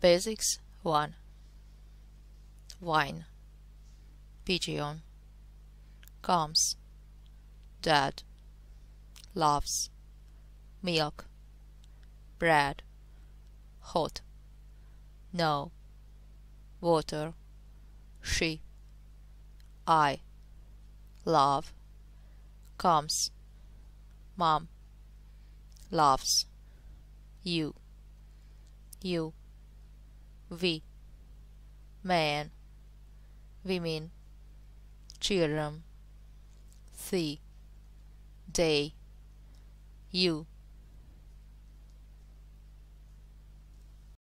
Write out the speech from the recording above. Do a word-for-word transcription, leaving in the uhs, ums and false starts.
Basics one. Wine. Pigeon. Comes. Dad. Loves. Milk. Bread. Hot. No. Water. She. I. Love. Comes. Mom. Loves. You. You. We. Man. Women. Children. They. They. You.